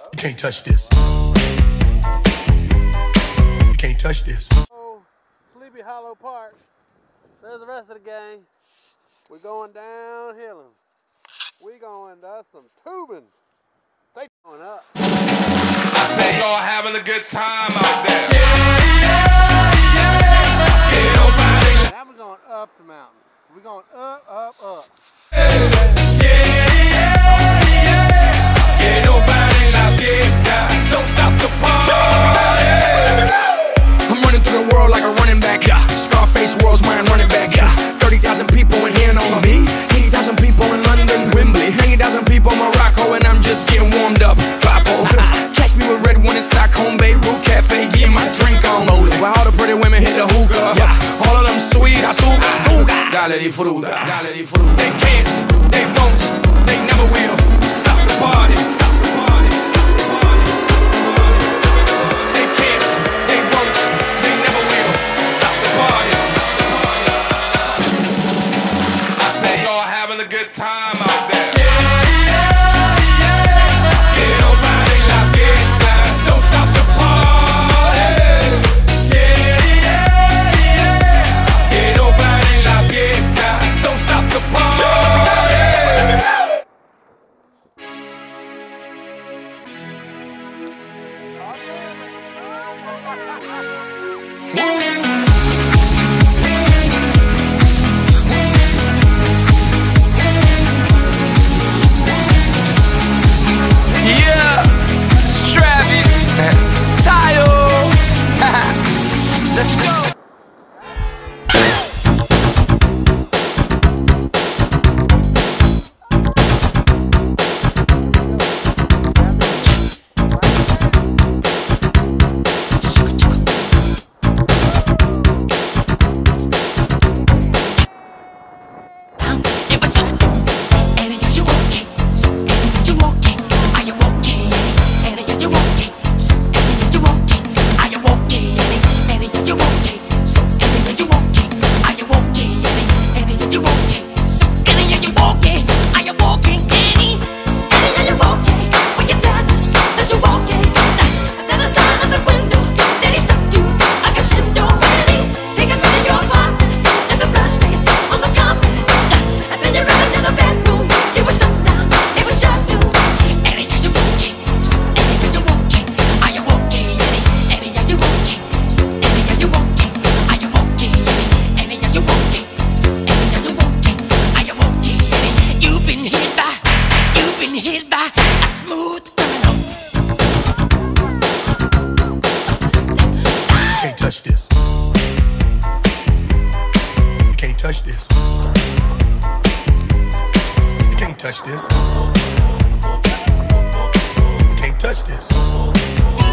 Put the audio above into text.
You can't touch this. You can't touch this. Oh, Sleepy Hollow Park. There's the rest of the gang. We're going downhill. We're going to some tubing. They going up. I say y'all having a good time out there. Now we're going up the mountain. We're going up, up, up. Don't stop the party. I'm running through the world like a running back. Scarface world's my running back. 30,000 people in here know me. 80,000 people in London, Wembley. 90,000 people in Morocco, and I'm just getting warmed up. Papo. Catch me with red one in Stockholm, Beirut Cafe, getting my drink on. While all the pretty women hit the hookah. All of them sweet, azúcar. Dale disfruta. They can't, they won't, they never will stop the party. A good time out there. Don't stop the party. Nobody en la fiesta. Don't stop the party. Let's go. Touch this. You can't touch this. You can't touch this. You can't touch this.